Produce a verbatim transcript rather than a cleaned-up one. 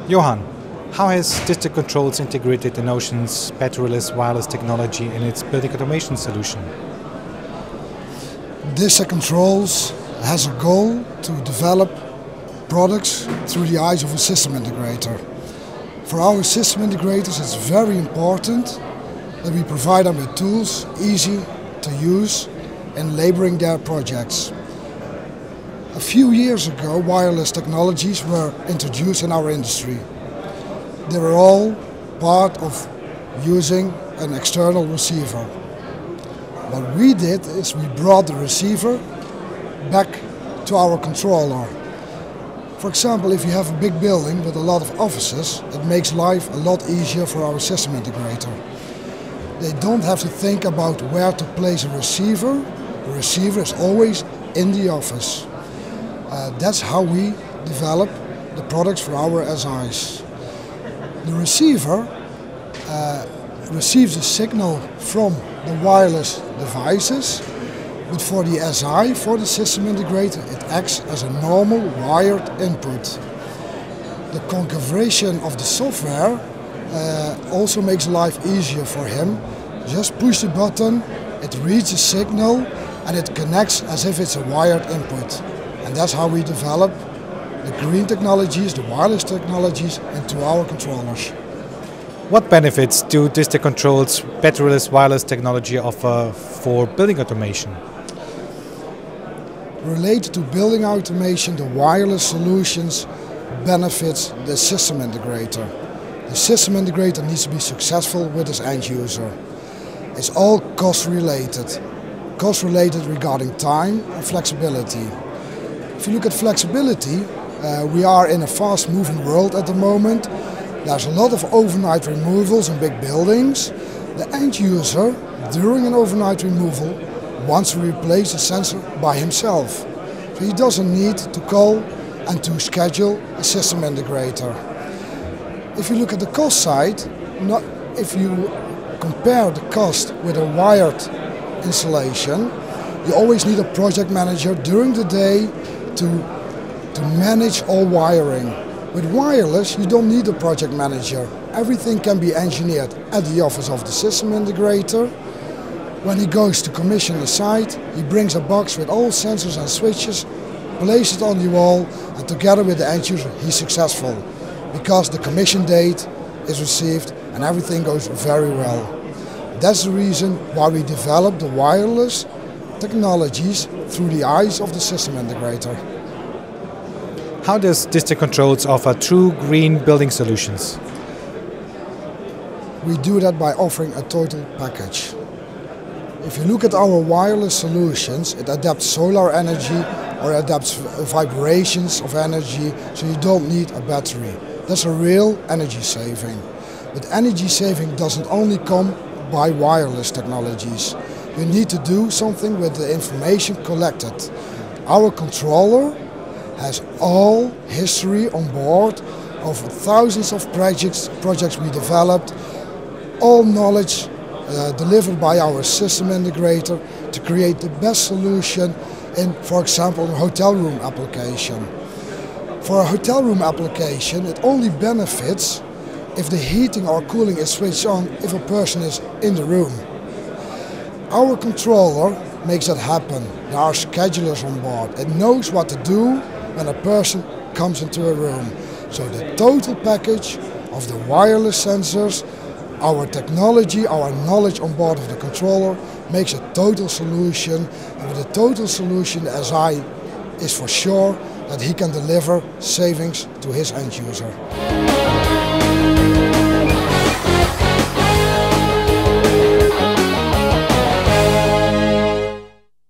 Johan, how has District Controls integrated Inocean's batteryless wireless technology in its building automation solution? District Controls has a goal to develop products through the eyes of a system integrator. For our system integrators, it's very important that we provide them with tools easy to use in labeling their projects. A few years ago, wireless technologies were introduced in our industry. They were all part of using an external receiver. What we did is we brought the receiver back to our controller. For example, if you have a big building with a lot of offices, it makes life a lot easier for our system integrator. They don't have to think about where to place a receiver. The receiver is always in the office. Uh, that's how we develop the products for our S Is. The receiver uh, receives a signal from the wireless devices, but for the S I, for the system integrator, it acts as a normal wired input. The configuration of the software uh, also makes life easier for him. Just push the button, it reads the signal, and it connects as if it's a wired input. And that's how we develop the green technologies, the wireless technologies, into our controllers. What benefits do District Controls' batteryless wireless technology offer for building automation? Related to building automation, the wireless solutions benefits the system integrator. The system integrator needs to be successful with his end user. It's all cost related. Cost related regarding time and flexibility. If you look at flexibility, uh, we are in a fast moving world at the moment. There's a lot of overnight removals in big buildings. The end user, during an overnight removal, wants to replace the sensor by himself. So he doesn't need to call and to schedule a system integrator. If you look at the cost side, not, if you compare the cost with a wired installation, you always need a project manager during the day to, to manage all wiring. With wireless, you don't need a project manager. Everything can be engineered at the office of the system integrator. When he goes to commission the site, he brings a box with all sensors and switches, places it on the wall, and together with the end user, he's successful. Because the commission date is received and everything goes very well. That's the reason why we developed the wireless technologies through the eyes of the system integrator. How does District Controls offer true green building solutions? We do that by offering a total package. If you look at our wireless solutions, it adapts solar energy or adapts vibrations of energy, so you don't need a battery. That's a real energy saving. But energy saving doesn't only come by wireless technologies. You need to do something with the information collected. Our controller has all history on board of thousands of projects, projects we developed, all knowledge uh, delivered by our system integrator to create the best solution in, for example, a hotel room application. For a hotel room application, it only benefits if the heating or cooling is switched on if a person is in the room. Our controller makes that happen. There are schedulers on board. It knows what to do when a person comes into a room. So the total package of the wireless sensors, our technology, our knowledge on board of the controller makes a total solution. And with a total solution, the S I is for sure that he can deliver savings to his end user.